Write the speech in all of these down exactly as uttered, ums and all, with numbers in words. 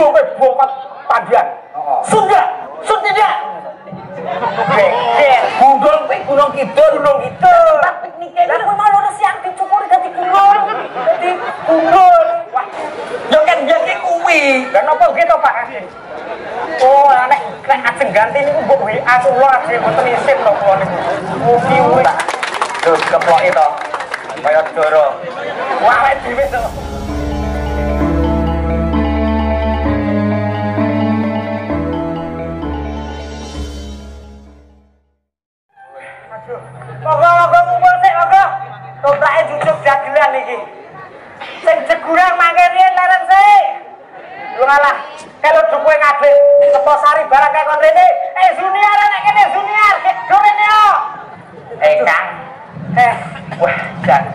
junjung kowe bokot pandian. Sunda, Sunda tidak. Geger, gundul kuwi gunung kidul, gunung kidul. Tempat piknik iki lho mau lurus siang dicukuri dadi gunung. Dadi gundul. Wah. Yo kan jane kuwi. Lah napa nggih to Pak? Oh, nek nek ajeng ganti niku mbok W A kula ajeng mboten isin lho kula niku. Mugi urip. Lho keploke to. Kaya doro. Wah, awake dhewe to. Moga-moga ngumpul sik, moga. Toplake jujuk dagelan iki. Sing jegurang mangke riyen larang sik. Lu ngalah. Kalau duwe ngadeg Kepo Sari barang kaya kon rene. Eh junior nek kene junior, do rene yo. Eh Kang. Eh, wah, jan.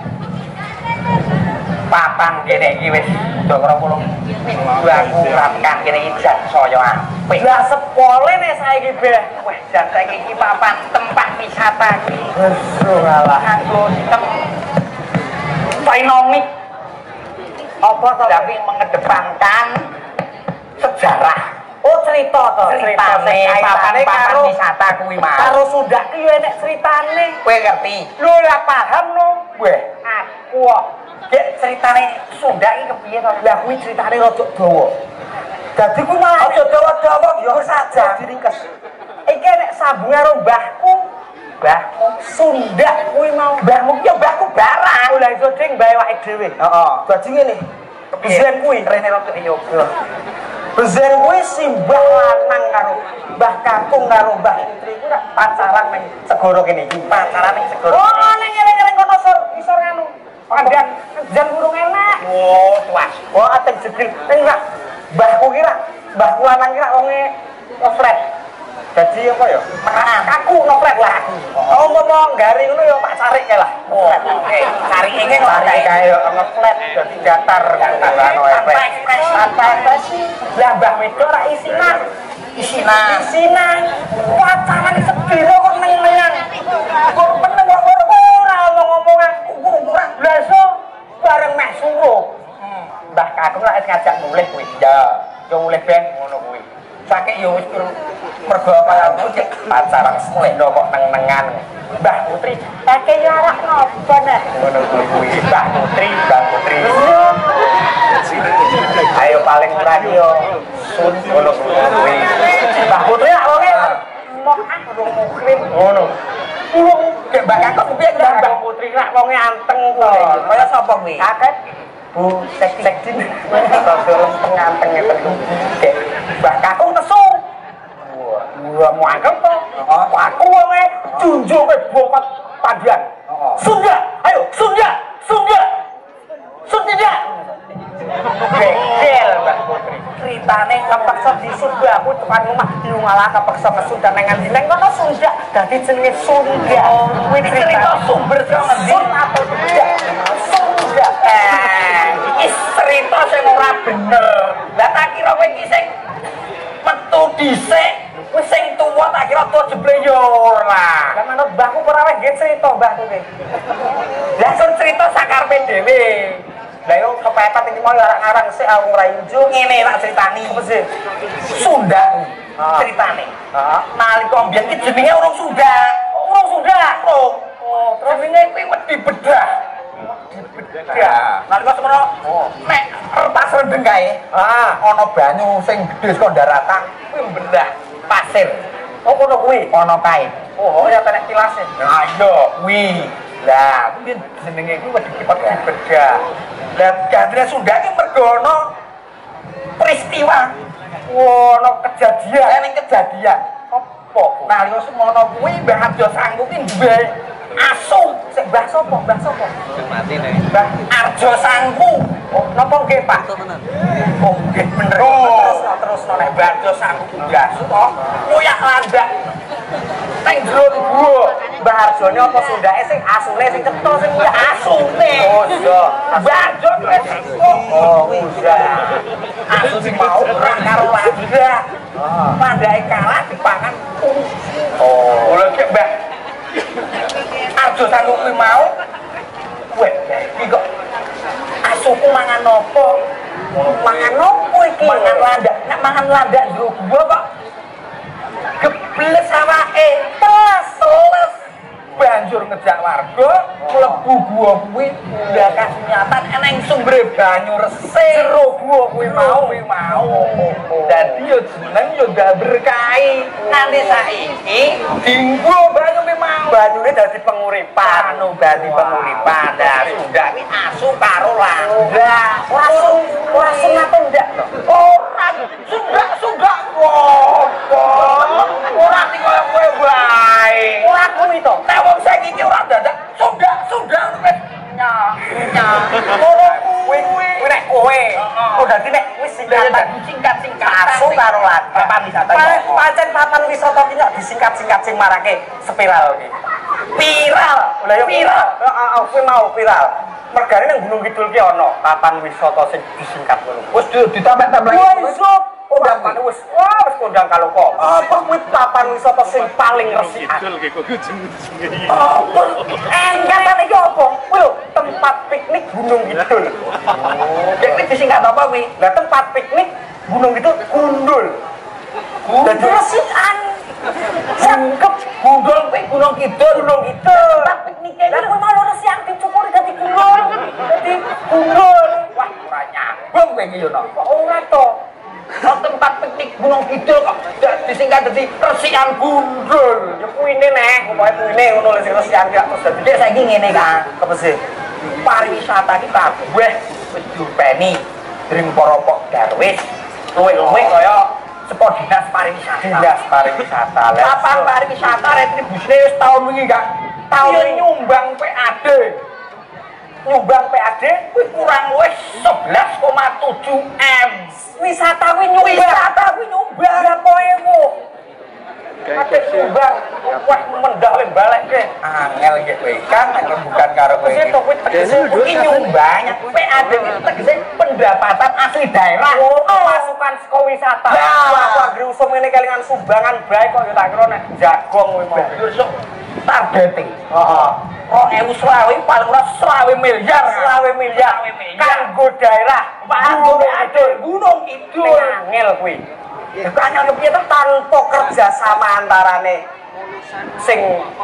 Papan kene iki wis ndokro pulung. Aku rakan kene iki jan saya apik. Lah sepole nek saiki be. Wah, jan saiki iki papan tempat wisata iki. Wes ngalah. Aku tem dynamic. Apa to tapi mengedepankan sejarah. Oh cerita to, ceritane papan-papan wisata kuwi mah. Karo Sunda ki yo enek critane. Kowe ngerti? Lho lah paham no. Weh, aku kok gek ceritane Sunda iki kepiye to? Lah kuwi ceritane rada dawa. Dadi kuwi malah aja dawa-dawa yo saja diringkes. Iki nek sambung karo mbahku. Mbahku Sunda kuwi mau. Mbahmu ki mbahku barang. Lah iso ding mbae awake dhewe. Heeh. Dadi ngene. Besen kuwi rene rada yoga. Besen kuwi simbah lanang karo Mbah Kakung karo Mbah Putri kuwi pacaran ning segara kene iki. Pacaran ning segara. Oh, ning ngeleng-ngeleng kono sor, isor anu. Pandan jan burung enak. Oh, tuas. Oh, ateng jedil. Ning ra mbahku ki ra, mbahku lanang ki ra wonge ofret. Dadi apa ya? Kaku nopret lah. Oh, ngomong garing ngono ya tak carik kae lah. Oh, oke. Carike ki carik kae yo ngeflat dadi datar ngono efek. Tanpa ekspresi. Lah Mbah Wedok ra isinan. Isinan. Isinan. Pacaran sedero kok neng-nengan. Kok meneng kok ora ngomong-ngomongan. Kurang. Lah so bareng meh suruh. Mbah Kakung ra ngajak mulih kuwi. Ya, yo mulih ben ngono kuwi. Sakit yo wis mergo payamu cek pacaran slendo kok neng-nengan. Mbah Putri, kakek yo arak nopo nek. Ngono kuwi Mbah Putri, Mbah Putri. Ayo paling murah yo sun ngono kuwi. Mbah Putri lak wonge mok ah urung mukrim ngono. Wong gek Mbah Kakek piye Mbah Putri lak wonge anteng to. Kaya sapa kuwi? Kakek Bu sek-sekjin. Terus penganteng ngeten. Mbah Kakung tesu. Wah, mau angkel to. Aku wonge junjung kowe bokot pandian. Sunda, ayo Sunda, Sunda. Sunda. Geger Mbah Putri. Critane kepeksa disunda aku tekan omah ngalah kepeksa ke Sunda nang ngendi nang kono Sunda dadi jenenge Sunda. Kuwi cerita sumber Sun atau Sunda. Sunda. Eh, iki cerita sing ora bener. Lah tak kira kowe iki sing metu dhisik wis sing tuwa tak kira tuwa jeble yo ora. Lah manut mbahku ora wis nggih cerita mbahku iki. Lah sun cerita sakarepe dhewe. Lah yo kepepet iki mau arang-arang sik aku ngrainju ngene tak critani. Apa sih? Sunda ceritane. Heeh. Nalika mbiyen ki jenenge urung Sunda. Urung Sunda. Oh, oh terus jenenge kuwi wedi bedah. Ya, nalika semono nek pas rendeng kae, heeh, ana banyu sing gedhe saka daratan kuwi mbendah pasir. Oh, kono kuwi, ana kae. Oh, ya tenek kilase. Nah, iya, kuwi. Lah, kuwi jenenge kuwi wedi bedah. Lah, gandre Sunda ki mergo ana peristiwa. Wah, ana kejadian, ning kejadian. Apa? Nalika semono kuwi Mbah Arjo Sangku ki duwe asu. Sik Mbah sapa? Mbah sapa? Mati nek. Mbah Arjo Sangku. Oh, napa nggih, Pak? Oh, nggih bener. Terus terus nek Mbah Arjo Sangku gasu to. Ngoyak landak. Nang jero gua. Mbah Arjone apa Sundake sing asune sing cetha sing ngoyak asune. Oh, iya. Mbah Arjo oh, iya. Asu sing mau perang karo landak. Heeh. Pandake kalah dipangan. Oh, lha ki Mbah Arjo Sangku kuwi mau weh iki kok asuku mangan apa Mangan opo iki? Mangan landak. Nek mangan landak jero gua kok gebles awake. Teles, teles. Banjur ngejak warga mlebu gua kuwi ndak kasunyatan eneng sumber banyu resik. Jero gua kuwi mau kuwi mau. Dadi yo jeneng yo ndak berkahi. Nganti saiki dinggo banyu kuwi mau. Banyune dadi penguripan, anu dadi penguripan. Lah sudah kuwi asu karo landak. Ora ora sunat ndak to? Ora sundak-sundak opo. Ora sing koyo kowe wae. Ora kuwi to. Wong saiki iki ora dadak sundak-sundak wis nyah. Nyah. Loro kuwi kuwi nek kowe. Oh dadi nek wis singkatan singkat-singkat asu karo landak. Papan wisata. Pancen papan wisata iki nek disingkat-singkat sing marake spiral iki. Viral. Lha yo viral. Heeh, kuwi mau viral. Mergane nang Gunung Kidul ki ana papan wisata sing disingkat ngono. Wis ditambah-tambah. Wis kondang mana wis wah wis kondang kalau kok apa kuwi papan wisata sing paling resik Kidul ki kok jenenge apa enggak iki apa kuwi lho tempat piknik Gunung Kidul jadi disingkat apa kuwi lah tempat piknik Gunung Kidul Gundul dadi resikan sangkep Gundul kuwi Gunung Kidul Gunung Kidul tempat piknik lha kuwi mau resikan dicukuri dadi Gundul dadi Gundul wah ora nyambung kowe iki yo kok ora to. Oh, tempat piknik Gunung Kidul kok disingkat dadi Resikan Gundul. Ya kuwine nek, pokoke kuwine ngono lho sing resikan gak terus dadi saiki ngene Kang. Apa sih? Pariwisata iki kabeh wis diupeni dening para pok darwis. Luwih-luwih kaya saka dinas pariwisata. Dinas pariwisata. Papan pariwisata retribusine wis taun wingi Kang. Taun nyumbang P A D. Nyumbang P A D kuwi kurang luwih sebelas koma tujuh M. Wisata kuwi nyumbang. Wisata kuwi nyumbang berapa ewu? Ate nyumbang. Wah mendak le balekke. Angel iki kowe kan nek bukan karo kowe. Kuwi nyumbang P A D iki tegese pendapatan asli daerah. Masukan saka wisata. Aku anggere usum ngene kelingan sumbangan bae kok ya tak kira nek jagong kuwi mau. Targeting. Heeh. Oh, ewu selawe paling ora selawe miliar. Selawe miliar. Kanggo daerah. Gunung Kidul. Gunung Kidul. Angel kuwi. Ya angel kepiye to tanpa kerja sama antarane sing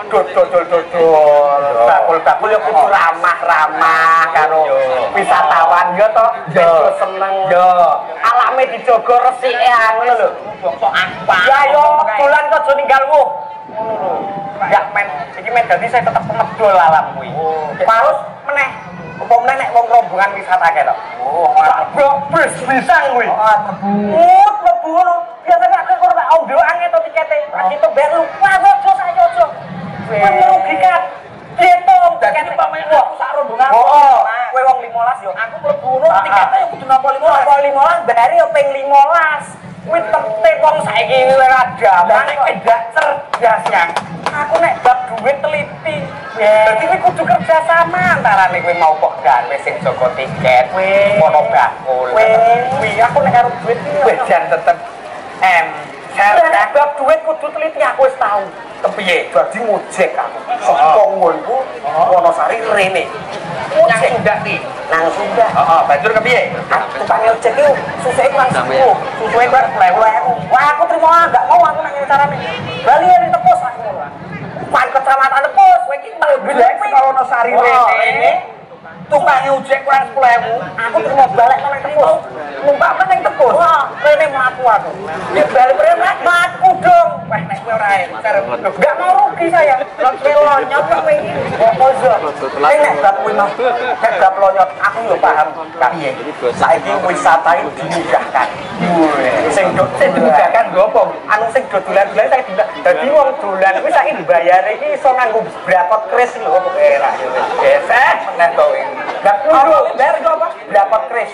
dodol-dodol. Bakul-bakul ya kudu ramah-ramah karo wisatawan ya to. Yo seneng. Yo. Alame dijaga resike ngono lho. Bangsa apa. Ya yo dolan kok aja ninggalmu. Ngono lho. Enggak men, iki men dadi saya tetep medol alam kuwi. Terus meneh apa meneh nek wong rombongan wisata kae to. Oh, blok bus pisang kuwi. Heeh, mlebu. Mlebu ngono. Biasane akeh kok ora ombe ange to tikete. Lagi to bayar lupa ojo saiki ojo. Kuwi merugikan. Dihitung dadi pamane aku sak rombongan. Heeh. Kowe wong limolas yo. Aku mlebu ngono tikete yo kudu napa limolas. Napa limolas bayare yo ping limolas. Kuwi tertib wong saiki ora damang nek ndak cerdas ya. Aku nek bab duit teliti. Dadi kuwi kudu kerja sama antarane kowe mau kok gawe sing jaga tiket, mono bakul. Kuwi aku nek karo duit iki jan tetep em nek bab duit kudu teliti aku wis tau. Kepiye? Dadi ngojek aku. Saka nggonku Wonosari rene. Nang Sunda iki. Nang Sunda. Heeh, banjur kepiye? Tukang ojek iki susuke kurang sepuluh. Susuke bar sepuluh ewu. Wah, aku trimo enggak mau aku nang carane. Bali ya ditepus aku. Pan kecamatan Tepus, kowe iki mlebu karo Wonosari rene. Tukang ojek kurang sepuluh ewu. Aku trimo balik nang Tepus. Numpak nang Tepus. Wah, rene mlaku aku. Ya balik rene mlaku dong. Wah, nek kowe ora enggak mau rugi saya. Lot melonyot kowe iki. Opo yo. Nek bab kuwi mah nek bab lonyot aku yo paham. Piye? Saiki wisata iki dimudahkan. Sing sing dimudahkan nggo apa? Anu sing dodolan-dolan saiki dadi wong dolan kuwi saiki dibayar iki iso nganggo brapot kris lho kok era. Gesek meneh to iki. Enggak kudu bayar apa? Brapot kris.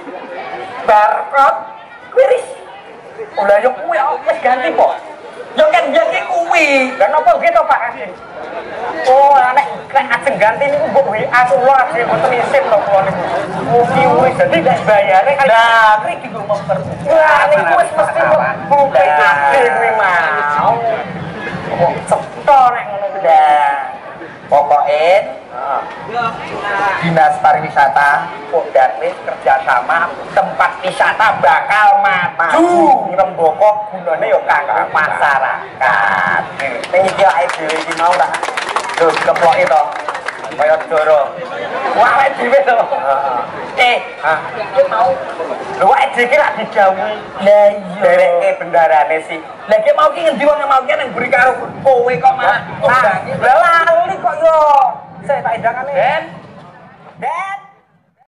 Barcode kris. Ulah yo kuwi wis ganti po. Yo kan ganti kuwi. Lah napa nggih to Pak Kasih? Oh, nek nek ajeng ganti niku mbok W A kula ajeng mboten isin to kula niku. Mugi wis dadi nek bayare kali. Lah, kuwi digo memper. Wah, niku wis mesti buka ade kuwi mau. Kok cetha nek ngono kuwi. Pokoke Dinas Pariwisata Polda wis kerjasama tempat wisata bakal maju ngrembaka gunane ya kanggo masyarakat. Ning iki awake dhewe iki mau tak lho keploki to. Kaya doro. Wah awake dhewe to. Heeh. Eh, ha. Mau. Lho awake dhewe lak dijauhi. Lah iya. Dereke bendarane sih. Lah iki mau ki ngendi wong mau ki nang mburi karo kowe kok malah. Lah lali kok yo. Saya tak endangane. Ben. Ben.